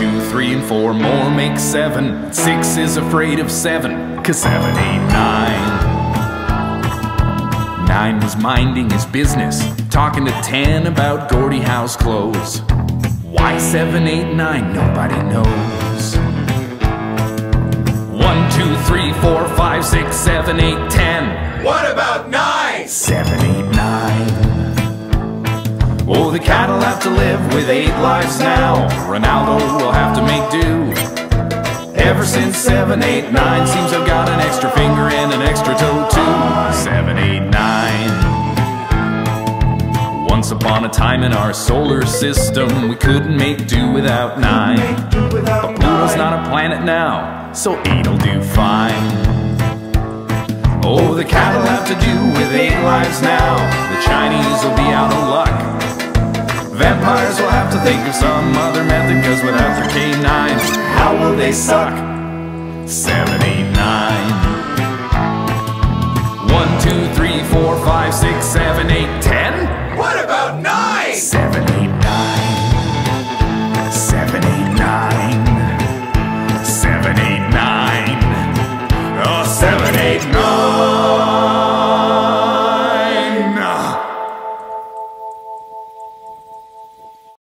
2, 3, and 4 more make 7. 6 is afraid of 7, 'cause 7, 8, 9. 9 was minding his business, talking to 10 about Gordie Howe's clothes. Why 7, 8, 9, nobody knows. 1, 2, 3, 4, 5, 6, 7, 8, 10. What about 9? 7, 8, 9. Oh, the cat'll have to live with 8 lives now. Ronaldo will have to make do. Ever since 7, 8, 9 seems I've got an extra finger and an extra toe too. 7, 8, 9. Once upon a time in our solar system, we couldn't make do without 9. But Pluto's not a planet now, so 8'll do fine. Oh, the cat'll have to do with 8 lives now. The Chinese will be out of luck. Vampires will have to think of some other method, 'cause without their K9s, how will they suck? 7, 8, 9. 1, 2, 3, 4, 5, 6, 7, 8, 10. What about 9? 7, 8, 9. 7, 8, 9. 7, 8, 9. Oh, 7, 8, 9.